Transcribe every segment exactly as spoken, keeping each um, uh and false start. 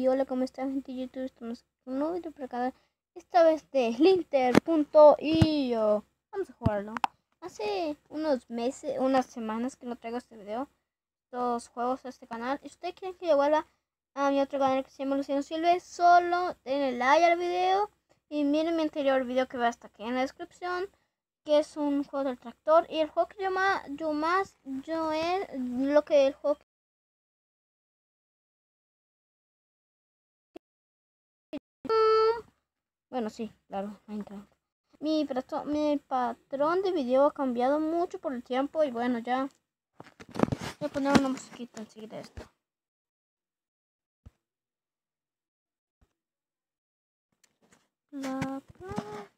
hola, ¿cómo están, gente de YouTube? Estamos con un nuevo video para el canal. Esta vez de Linter punto i o. Vamos a jugarlo. Hace unos meses, unas semanas que no traigo este video. Dos juegos a este canal. Y si ustedes quieren que yo vuelva a mi otro canal que se llama Luciano Silve, solo denle like al video. Y miren mi anterior video que va hasta aquí en la descripción, que es un juego del tractor. Y el juego que yo más, yo más, yo es lo que el juego Bueno, sí, claro, Minecraft. Mi, mi patrón de video ha cambiado mucho por el tiempo y bueno, ya voy a poner una musiquita enseguida de esto. Bla, bla.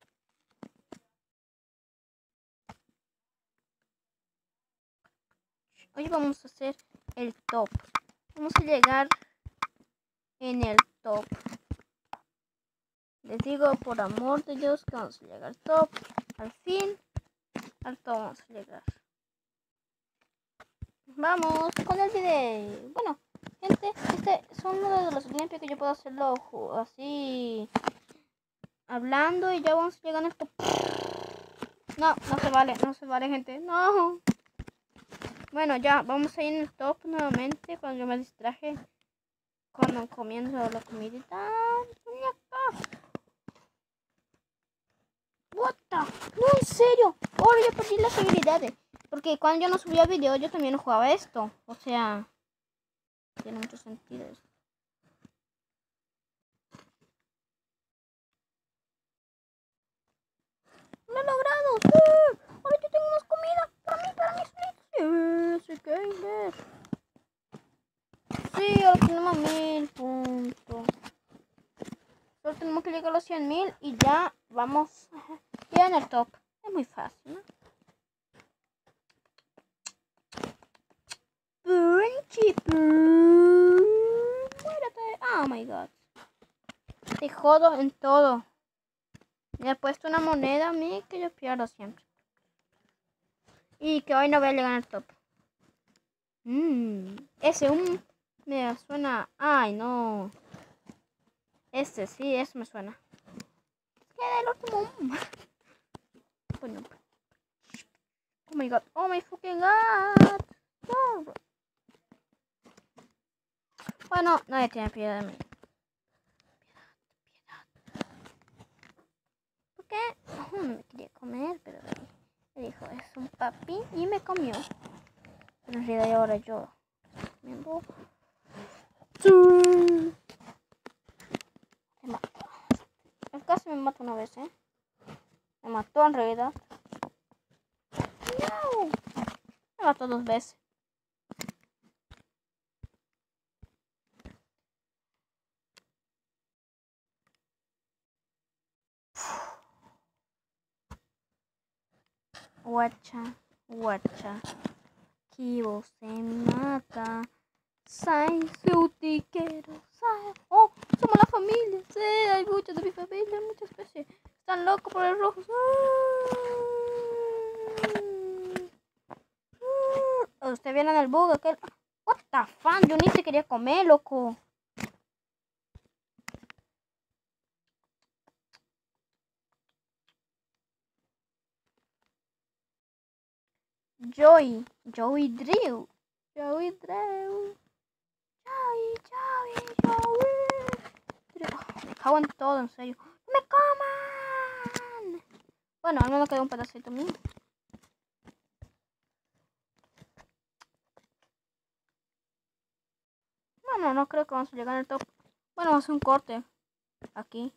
Hoy vamos a hacer el top. Vamos a llegar en el top. Les digo por amor de Dios que vamos a llegar al top. Al fin, al top vamos a llegar. Vamos con el video. Bueno, gente, este son uno de los ejemplos que yo puedo hacerlo así, hablando, y ya vamos a llegar al top. No, no se vale, no se vale, gente. No. Bueno, ya vamos a ir en el top nuevamente cuando yo me distraje. Cuando comienzo la comidita. What the? No, en serio. Ahora ya perdí las habilidades. Porque cuando yo no subía video, yo también jugaba esto. O sea, tiene mucho sentido eso. ¡Lo he logrado! ¡Sí! Ahora yo tengo más comida. Para mí, para mí, sí. Sí, gamer. Sí, ahora tenemos mil puntos. Solo tenemos que llegar a los cien mil y ya vamos. Ya en el top. Es muy fácil, ¿no? Muérete. Oh my god. Te jodo en todo. Me he puesto una moneda a mí que yo pierdo siempre. Y que hoy no voy a llegar al top. Mmm. Ese un me suena. Ay, no. Este sí, eso me suena. Queda el último. Bueno. Oh my god. Oh my fucking god. No. Bueno, nadie tiene piedad de mí. Piedad, piedad. ¿Por qué? Oh, no me quería comer, pero me dijo, es un papi y me comió. Pero en realidad ahora yo estoy comiendo. Sí. Me mató. Él casi me mató una vez, ¿eh? Me mató en realidad. No. Me mató dos veces. Guacha, guacha, que você mata. Sai, seu tiquero, sai. Oh, somos la familia. Sí, hay muchos de mi familia, muchas especies. Están locos por el rojo. Usted viene en el bug, aquel. What the fuck, yo ni se quería comer, loco. Joey, Joey Drew, Joey Drew, Joey, Joey, Joey Drew. Oh, me cago en todo, en serio. ¡No me coman! Bueno, al menos quedó un pedacito mío. Bueno, no creo que vamos a llegar al top. Bueno, vamos a hacer un corte aquí.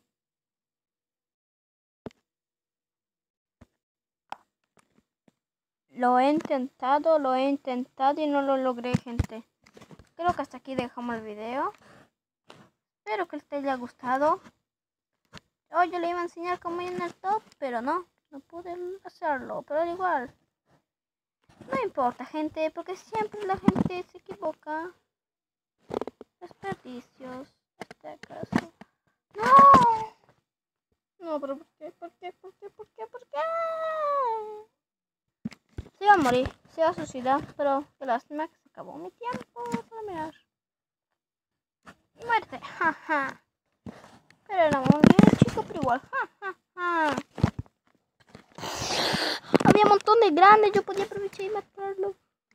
Lo he intentado, lo he intentado y no lo logré, gente. Creo que hasta aquí dejamos el video. Espero que les haya gustado. Hoy yo le iba a enseñar cómo ir en el top, pero no, no pude hacerlo. Pero al igual, no importa, gente, porque siempre la gente se equivoca. Desperdicios, este caso. ¡No! No, pero ¿por qué? ¿Por qué? ¿Por qué? ¿Por qué? ¿Por qué? Se iba a morir, se iba a suicidar, pero qué lástima que se acabó mi tiempo para mirar. Muerte. grande, yo podía aprovechar y matarlo.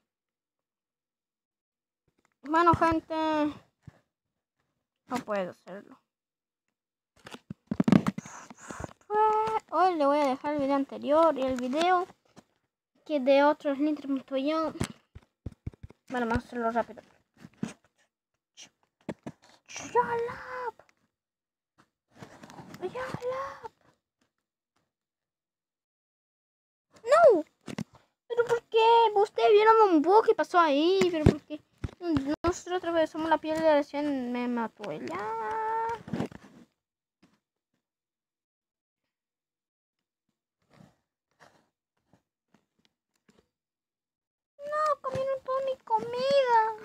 Bueno, gente, no puedo hacerlo. Hoy le voy a dejar el video anterior y el video que de otros Slither.io. Bueno, vamos a hacerlo rápido. ¡Yalap! ¡Yalap! ¡No! ¿Pero por qué? Ustedes vieron un bug que pasó ahí. ¿Pero por qué? Nosotros otra vez somos la piel de la recién me mató ella. No, comieron toda mi comida.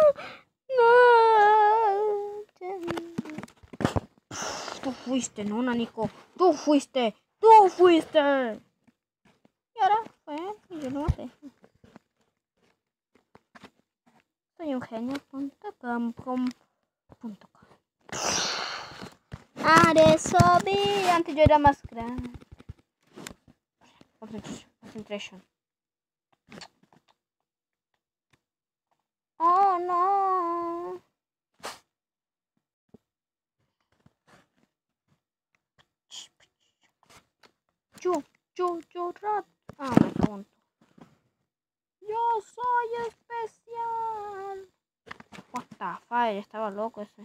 No. Tú fuiste, no, Nanico. Tú fuiste. Tú fuiste. Y ahora fue y yo lo maté. Soy un genio punto com punto com. Aresobi. Antes yo era más grande. Concentration. Oh no. Yo, yo, yo, rat. Ah, me pregunto. Yo soy especial. What the fuck, estaba loco ese.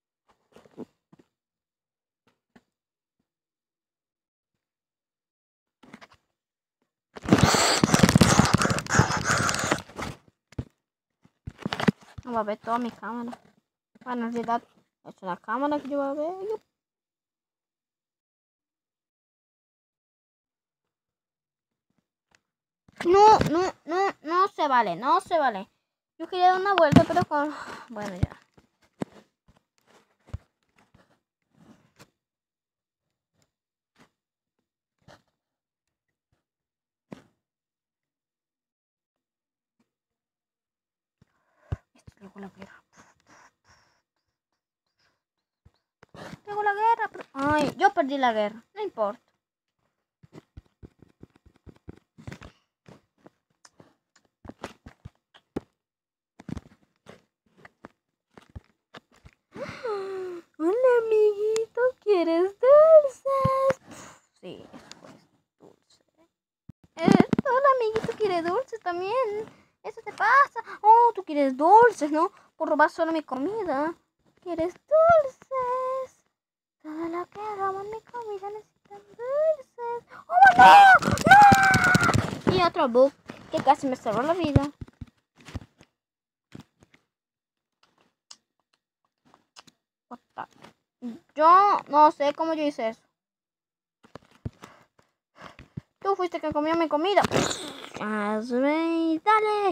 No va a ver toda mi cámara. Bueno, en realidad es una cámara que yo voy a ver. Yo... No, no, no, no se vale, no se vale. Yo quería dar una vuelta, pero con... Bueno, ya. Esto es luego la guerra. Luego la guerra, pero... Ay, yo perdí la guerra, no importa. Hola, amiguito, ¿quieres dulces? Sí, eso es dulce. Eh, hola, amiguito, ¿quieres dulces también? Eso te pasa. Oh, tú quieres dulces, ¿no? Por robar solo mi comida. ¿Quieres dulces? Todo lo que roban mi comida necesitan dulces. ¡Oh, no! ¡No! Y otro bug que casi me salvó la vida. Yo no sé cómo yo hice eso. Tú fuiste quien comió mi comida. Hazme, dale.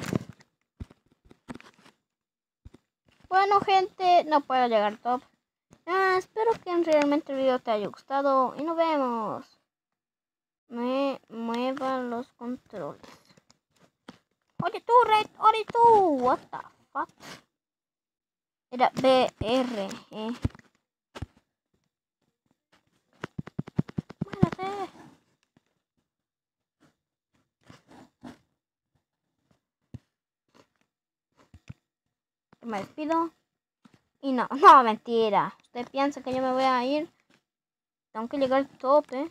Bueno, gente, no puedo llegar al top. Ah, espero que realmente el video te haya gustado y nos vemos. Me muevan los controles. Oye tú, Red, oye tú. What the fuck. Era B R, eh. Muérate. Me despido. Y no, no, mentira. Usted piensa que yo me voy a ir. Tengo que llegar al tope.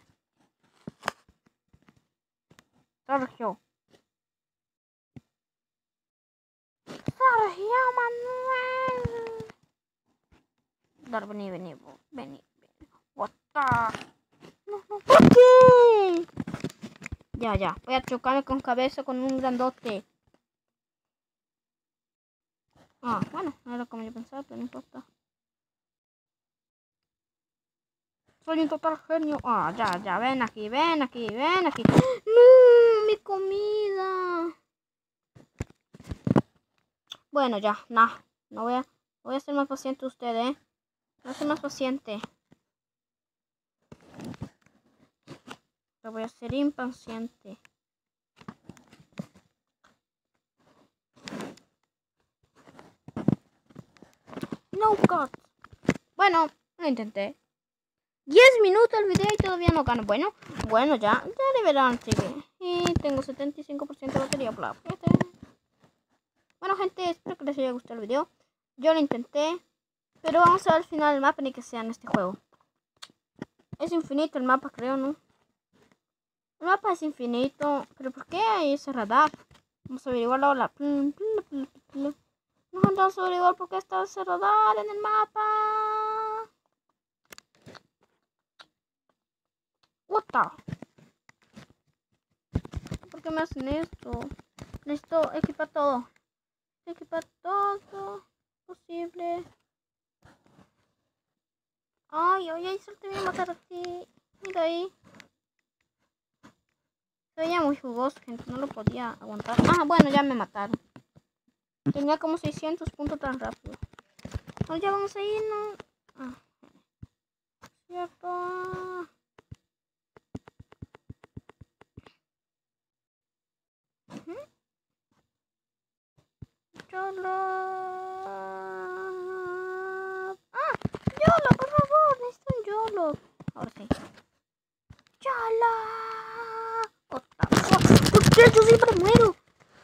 Sergio. Sergio Manuel. Dar, vení, vení, vení, vení. What the... No, no, ¿por qué? Ya, ya. Voy a chocarme con cabeza con un grandote. Ah, bueno, no era como yo pensaba, pero no importa. Soy un total genio. Ah, ya, ya, ven aquí, ven aquí, ven aquí. ¡No! ¡Mi comida! Bueno, ya, no. No voy a, voy a ser más paciente usted, ¿eh? Voy a ser más paciente. Pero voy a ser impaciente. No, God. Bueno, lo intenté. diez minutos el video y todavía no gano. Bueno, bueno, ya, ya le verán, sigue. Y tengo setenta y cinco por ciento de batería. Bla, bla, bla. Bueno, gente, espero que les haya gustado el video. Yo lo intenté, pero vamos a ver al final el mapa ni que sea en este juego. Es infinito el mapa, creo, ¿no? El mapa es infinito, pero ¿por qué hay ese radar? Vamos a averiguarlo ahora. No vamos a averiguar por qué está ese radar en el mapa. What the? ¿Por qué me hacen esto? Necesito equipar todo. Equipar todo posible. Ay, ay, ay, solo te voy a matar a ti. Mira ahí. Se veía muy jugoso, gente. No lo podía aguantar. Ah, bueno, ya me mataron. Tenía como seiscientos puntos tan rápido. No, ya vamos a ir, ¿no? Ah. Cierto. Yolo. Ah, Yolo, por favor, necesito un Yolo. Ahora sí. Yolo. Otra cosa. ¿Por qué yo siempre muero?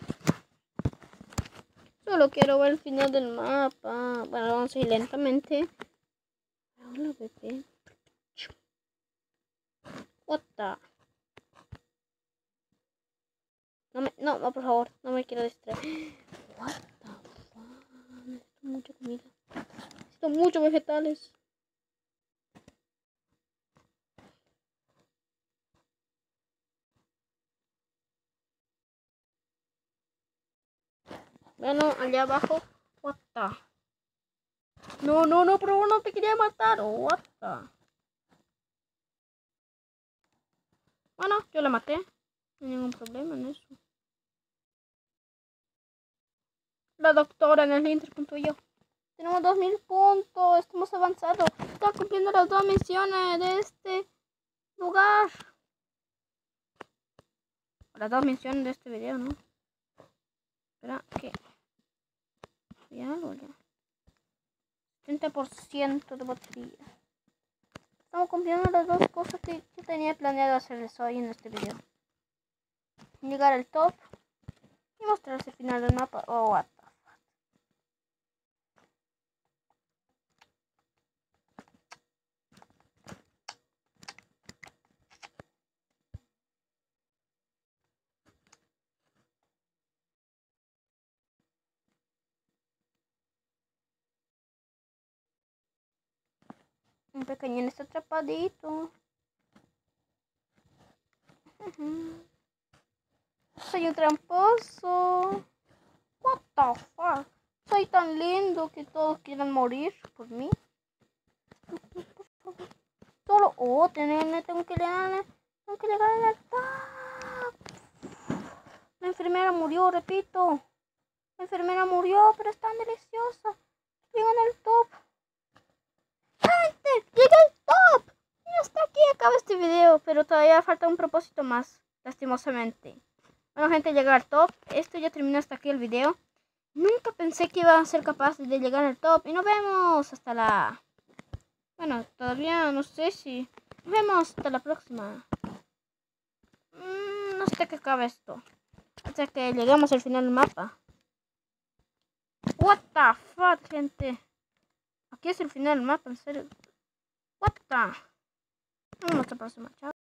Solo quiero ver el final del mapa. Bueno, vamos a ir lentamente. Hola, bebé. What the? No, me, no, no, por favor, no me quiero distraer. What the fuck? Necesito mucha comida. Necesito muchos vegetales. Bueno, allá abajo. What the? No, no, no, por favor, no te quería matar. What the? Bueno, yo la maté. No hay ningún problema en eso. La doctora en el Inter.io. Tenemos dos mil puntos. Estamos avanzando. Estamos cumpliendo las dos misiones de este lugar. Las dos misiones de este video, ¿no? Espera, ¿qué? Ya lo ya. treinta por ciento de batería. Estamos cumpliendo las dos cosas que yo tenía planeado hacerles hoy en este video. Llegar al top y mostrarles el final del mapa. Oh, what the fuck. Un pequeñín está atrapadito. Uh-huh. Soy un tramposo. What the fuck. Soy tan lindo que todos quieran morir por mí. Solo, oh, tengo, tengo que llegar, tengo que llegar al top. La enfermera murió, repito. La enfermera murió, pero es tan deliciosa. Llegan al top. ¡Gente! ¡Llegué al top! Y hasta aquí acaba este video, pero todavía falta un propósito más, lastimosamente. Bueno, gente, llegar al top. Esto ya terminó hasta aquí el video. Nunca pensé que iba a ser capaz de llegar al top. Y nos vemos hasta la... Bueno, todavía no sé si... Nos vemos hasta la próxima. Mm, no sé qué acaba esto. Hasta que llegamos al final del mapa. What the fuck, gente. Aquí es el final del mapa, en serio. What the... Nos vemos hasta la próxima. Chao.